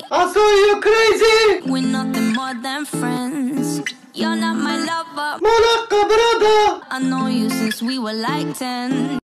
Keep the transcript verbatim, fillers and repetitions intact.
I saw you crazy. We're nothing more than friends. You're not my lover. Malaka brother. I know you since we were like ten.